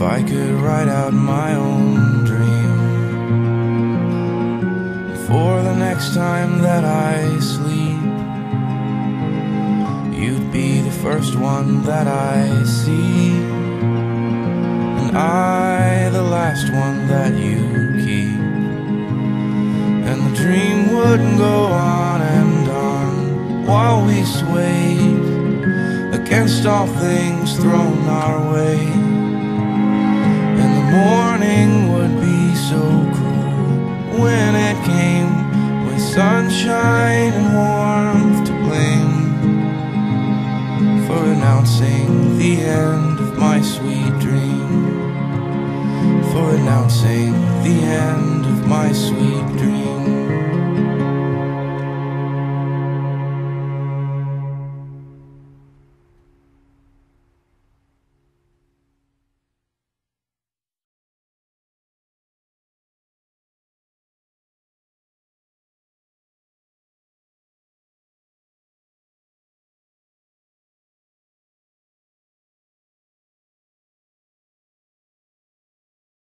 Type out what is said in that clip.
I could write out my own dream, for the next time that I sleep, you'd be the first one that I see, and I the last one that you keep. And the dream would go on and on while we swayed against all things thrown our way. And the morning would be so cruel when it came with sunshine and warmth.